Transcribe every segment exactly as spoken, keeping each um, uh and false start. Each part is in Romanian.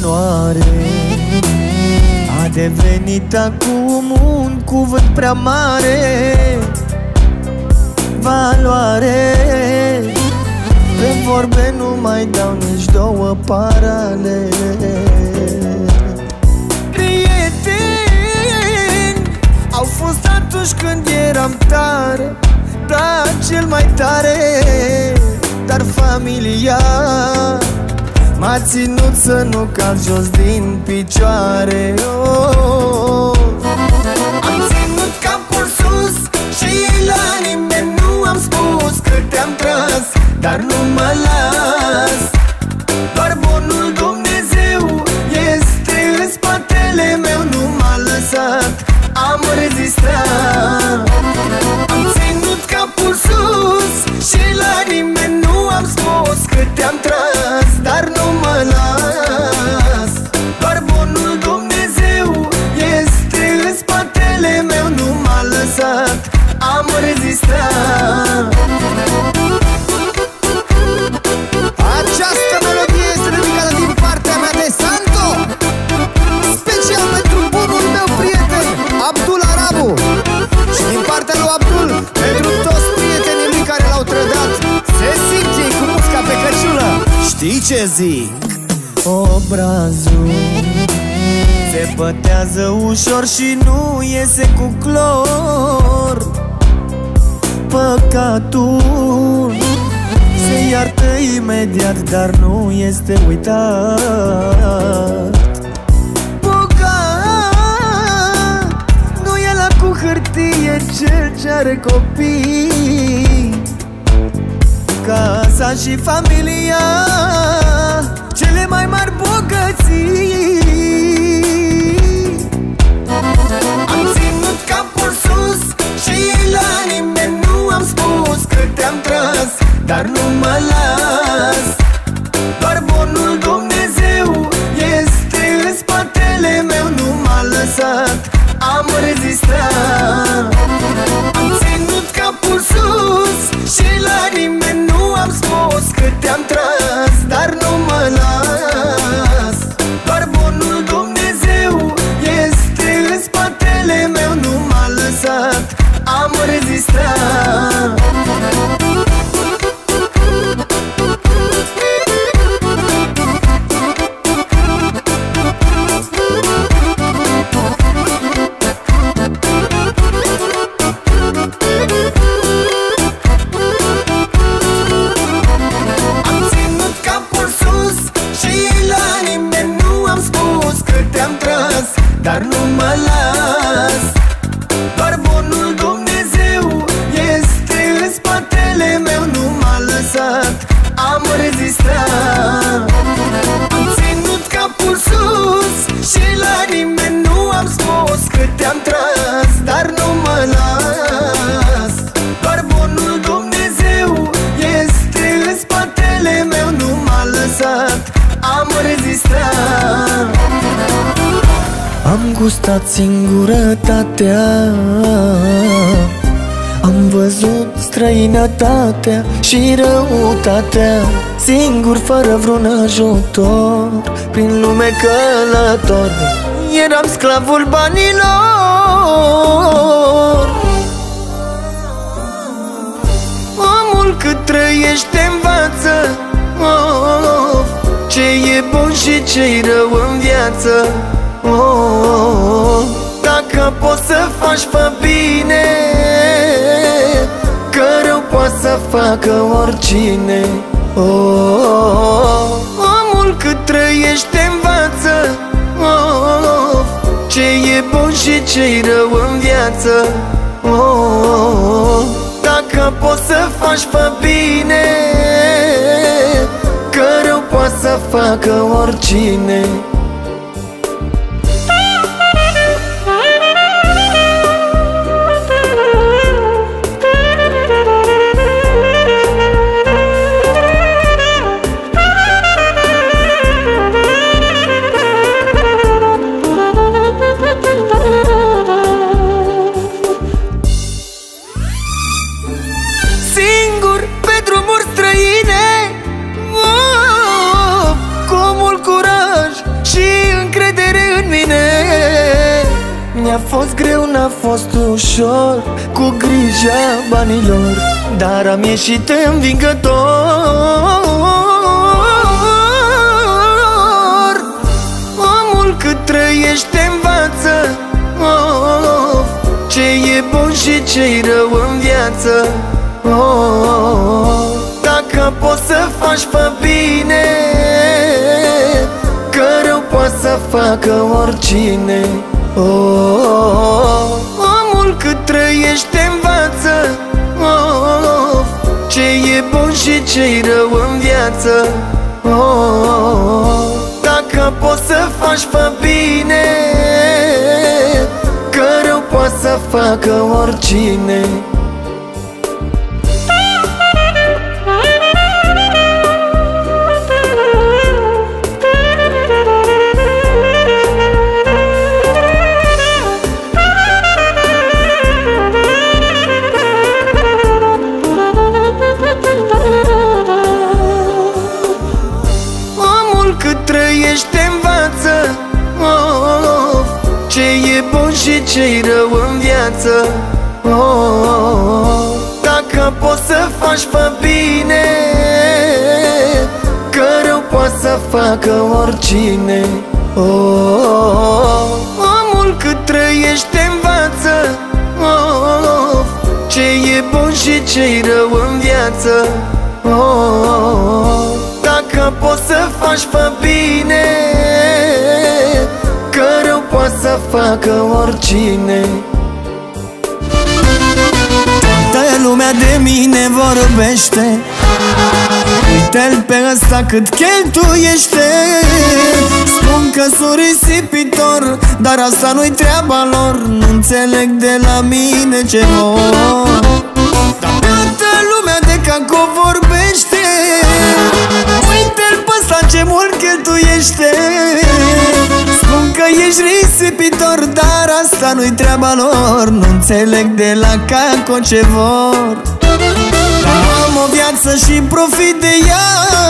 onoare. A devenit acum un cuvânt prea mare. Valoare. Pe vorbe nu mai dau nici două paralele. Prieteni au fost atunci când eram tare, dar cel mai tare. Dar familia m-a ținut să nu cad jos din picioare. oh. Am ținut capul sus și la nimeni nu am spus că te-am tras, dar nu mă las. Doar bunul Dumnezeu este în spatele meu, nu m-a lăsat, am rezistat. Am ținut capul sus și la nimeni nu am spus că te-am tras, dar nu mă las. Doar bunul Dumnezeu este în spatele meu, nu m-a lăsat, am rezistat. Această melodie este dedicată din partea mea de Santo, special pentru bunul meu prieten Abdul Arabu, și din partea lui Abdul pentru toți prietenii lui care l-au trădat. Se simte cu musca pe căciulă. Știi ce zic? Obrazul se pătează ușor și nu iese cu clor. Păcatul se iartă imediat, dar nu este uitat. Bogat nu e la cu hârtie cel ce are copii. Casa și familia, cele mai mari bogății. Am ținut capul sus și la nimeni nu am spus că te-am tras, dar nu mă las. Doar bunul Dumnezeu este în spatele meu, nu m-a lăsat, am rezistat. Am ținut capul sus și la nimeni nu am spus că te-am tras, dar nu mă las. Doar bunul Dumnezeu este în spatele meu, nu m-a lăsat, am rezistat. Dar nu mă las. Doar bunul Dumnezeu este în spatele meu, nu m-a lăsat, am rezistat. Am ținut capul sus și la nimeni nu am spus că te-am tras, dar nu mă las. Doar bunul Dumnezeu este în spatele meu, nu m-a lăsat, am rezistat. Am gustat singurătatea, am văzut străinătatea și răutatea, singur fără vreun ajutor, prin lume călător. Eram sclavul banilor. Omul cât trăiește învață, oh, ce e bun și ce-i rău în viață. Oh, dacă poți să faci, fă bine, că rău poate să facă oricine. Oh, omul cât trăiește învață, oh, ce e bun și ce-i rău în viață. Oh, dacă poți să faci, fă bine, că rău poate să facă oricine. nu n-a fost ușor cu grija banilor, dar am ieșit învingător. Omul cât trăiește învață oh, ce e bun și ce-i rău în viață oh, dacă poți să faci, fă bine, că rău poate să facă oricine oh, omul cât trăiește învață oh, ce e bun și ce-i rău în viață oh, dacă poți să faci, fă bine, că rău poate să facă oricine. Trăiește învață oh, ce e bun și ce-i rău în viață oh, dacă poți să faci, fă bine, că rău poate să facă oricine oh, omul cât trăiește învață oh, ce e bun și ce-i rău în viață oh, dacă poți să faci, fă bine, că rău poate să facă oricine. Toată lumea de mine vorbește, uite-l pe ăsta cât cheltuiește. Spun că sunt risipitor, dar asta nu-i treaba lor, nu înțeleg de la mine ce vor. Toată lumea de caco vorbește, uite-l pe ăsta ce mult cheltuiește. Spun că ești risipitor, dar asta nu-i treaba lor, nu înțeleg de la caco ce vor. Am o viață și profit de ea,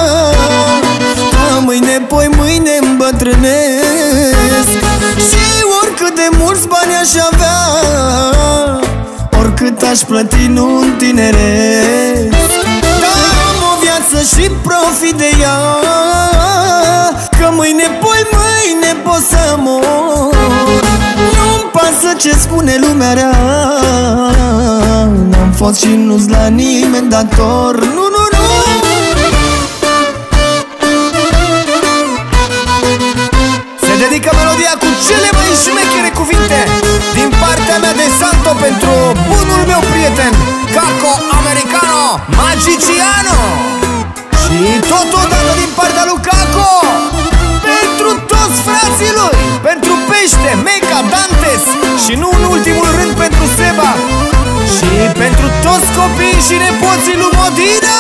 că mâine, poi mâine îmbătrânesc. Și oricât de mulți bani aș avea, oricât aș plăti, nu întineresc. Am o viață și profit de ea, că mâine, poi mâine pot să mor. Nu-mi pasă ce spune lumea rea, n-am fost și nu-s la nimeni dator. Nu, nu, nu. Se dedică melodia cu cele mai șmechere cuvinte din partea mea de Santo pentru bunul meu prieten Caco Americano Magiciano. Și totodată din partea lui Caco pentru toți frații lui, pentru Pește, Meca, Dantes și nu în ultimul rând pentru Seba și pentru toți copiii și nepoții lui Modina.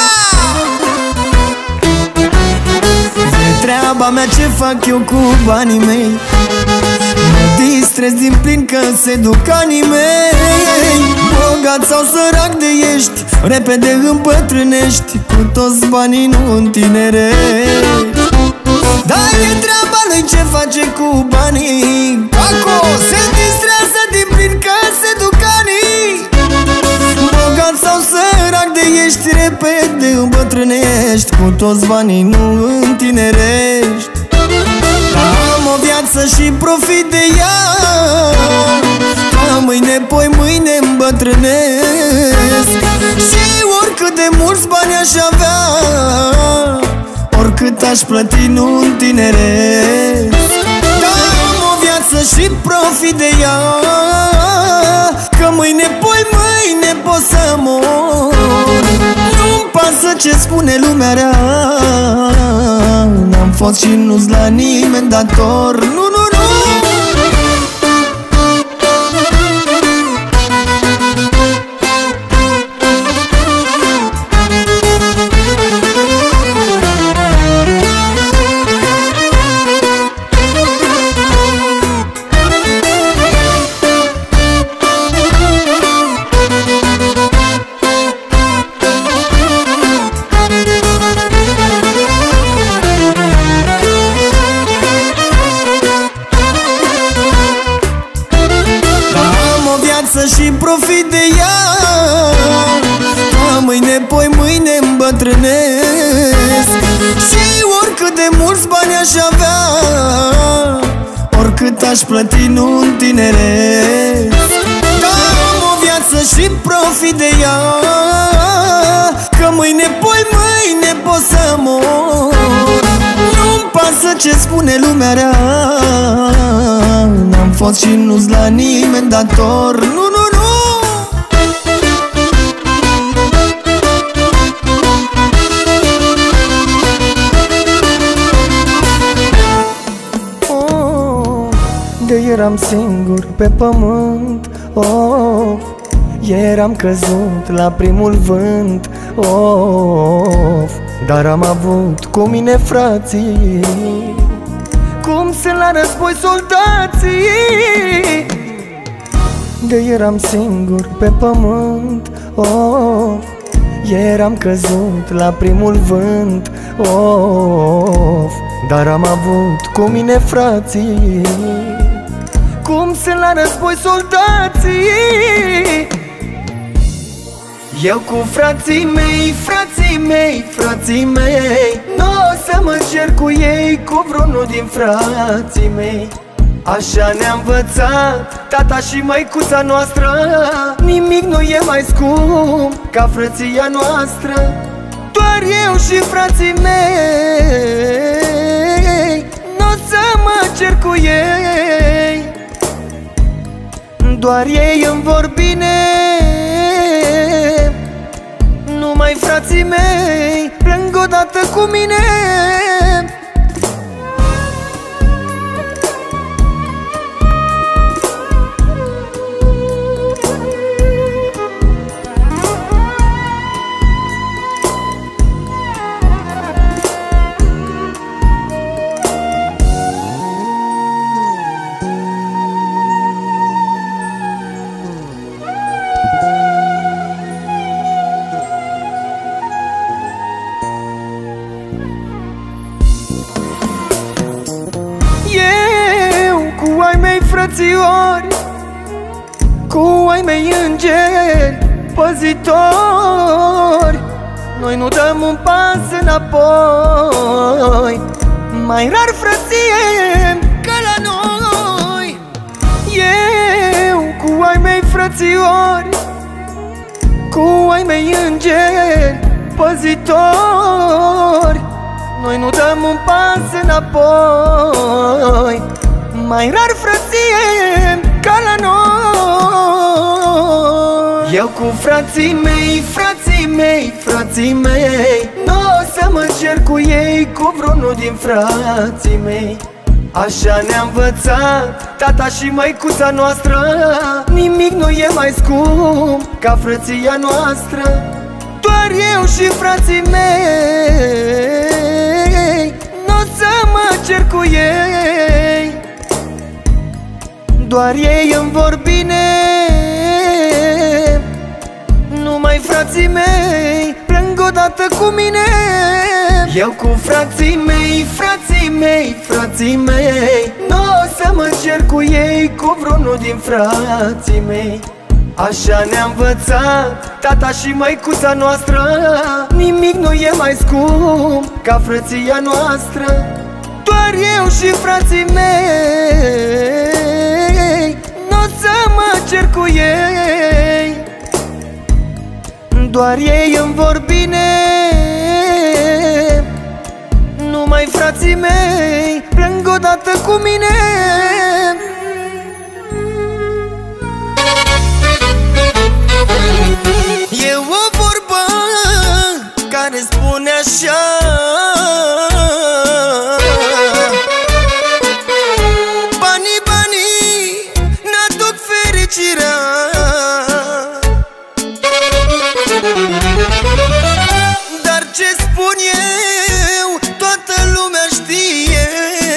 E treaba mea ce fac eu cu banii mei, mă distrez din plin că se duc anii mei. Bogat sau sărac de ești, repede îmbătrânești, cu toți banii nu întinerești. Dar e treaba lui ce face cu banii, Caco se distrează din plin că se duc anii. Bogat sau sărac de ești, repede îmbătrânești, cu toți banii nu întinerești. Am o viață și profit de ea, că mâine, poi mâine îmbătrânesc. Și oricât de mulți bani aș avea, oricât aș plăti, nu întineresc. Am o viață și profit de ea, că mâine, poi mâine pot să mor. Nu-mi pasă ce spune lumea rea, n-am fost și nu-s la nimeni dator. Nu, nu, nu. viață și profit de ea, că mâine, poi mâine îmbătrânesc și oricât de mulți bani aș avea, oricât aș plăti, nu întineresc. Că am o viață și profit de ea, că mâine, poi mâine pot să mor. Nu-mi pasă ce spune lumea rea, n-am fost și nu-s la nimeni dator. Nu, nu, nu! De eram singur pe pământ, oh, eram căzut la primul vânt, oh, dar am avut cu mine frații, cum sunt la război soldații. De eram singur pe pământ, oh, eram căzut la primul vânt, oh, dar am avut cu mine frații, cum sunt la război soldații. Eu cu frații mei, frații mei, frații mei, nu o să mă cer cu ei, cu vreunul din frații mei. Așa ne-a învățat tata și măicuța noastră, nimic nu e mai scump ca frăția noastră. Doar eu și frații mei, n-o să mă cer cu ei, doar ei îmi vor bine. Numai frații mei plâng odată cu mine. Frățiori, cu ai mei îngeri păzitori, noi nu dăm un pas înapoi, mai rar frăție ca la noi. Eu cu ai mei frățiori, cu ai mei îngeri păzitori, noi nu dăm un pas înapoi, mai rar frăție ca la noi. Eu cu frații mei, frații mei, frații mei, nu o să mă cer cu ei, cu vreunul din frații mei. Așa ne-a învățat tata și măicuța noastră, nimic nu e mai scump ca frăția noastră. Doar eu și frații mei, nu o să mă cer cu ei, doar ei îmi vor bine. Numai frații mei plâng odată cu mine. Eu cu frații mei, frații mei, frații mei, nu o să mă cer cu ei, cu vreunul din frații mei. Așa ne-a învățat tata și măicuța noastră, nimic nu e mai scump ca frăția noastră. Doar eu și frații mei, n-o să mă cer cu ei, doar ei îmi vor bine. Numai frații mei plâng odată cu mine. E o vorbă care spune așa: banii, banii n-aduc fericirea. Dar ce spun eu, toată lumea știe.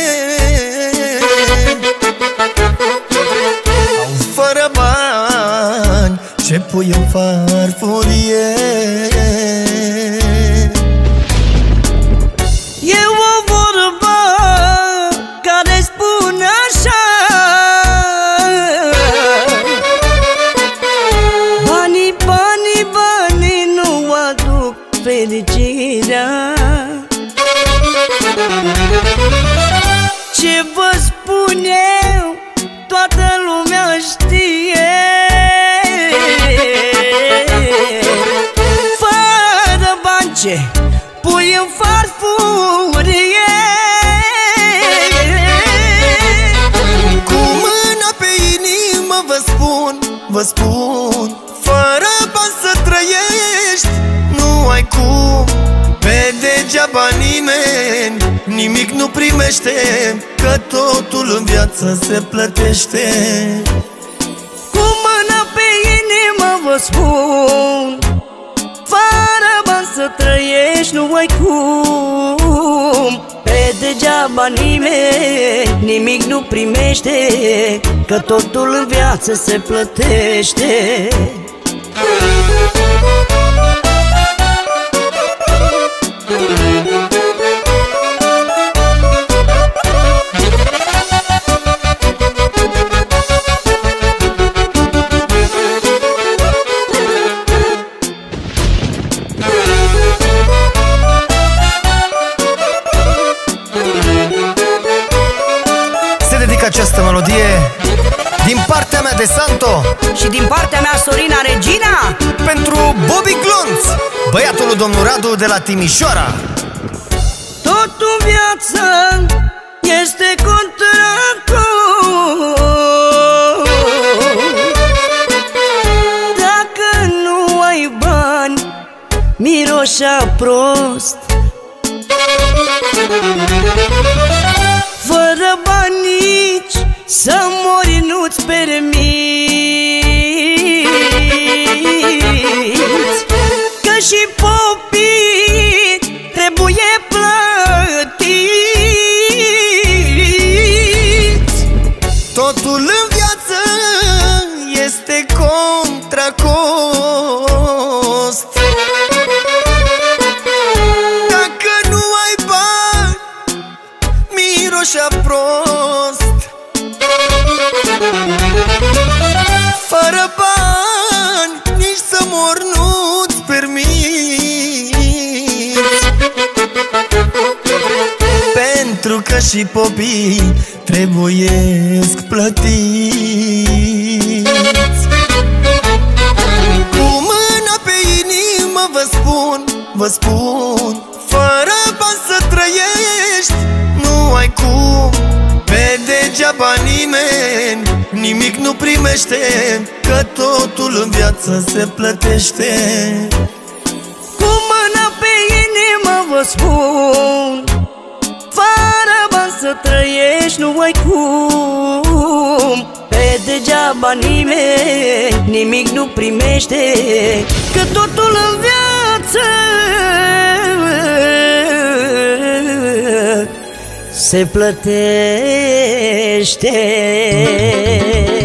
Fără bani ce pui în farfurie. E o vorbă care spune așa: face? Pui în farfurie. Cu mâna pe inimă vă spun, vă spun, fără bani să trăiești nu ai cum. Pe degeaba nimeni nimic nu primește, că totul în viață se plătește. Cu mâna pe inimă vă spun, fără bani să trăiești nu ai cum. Pe degeaba nimeni nimic nu primește, că totul în viață se plătește. Această melodie din partea mea de Santo și din partea mea Sorina Regina, pentru Bobby Glonț, băiatul lui domnul Radu de la Timișoara. Totul în viață este contract. Dacă nu ai bani, miroșea prost. Fără bani nici să mori nu-ți permiți, că și popii trebuie plătiți. Totul în viață este contra cost. Dacă nu ai bani, miroșea prost. Fără bani nici să mor nu-ți permiți, pentru că și popii trebuiesc plătiți. Cu mâna pe inimă vă spun, vă spun, fără bani să trăiești nu ai cum. Pe degeaba nimeni nimic nu primește, că totul în viață se plătește. Cu mâna pe inimă vă spun, fără bani să trăiești nu ai cum. Pe degeaba nimeni nimic nu primește, că totul în viață se plătește.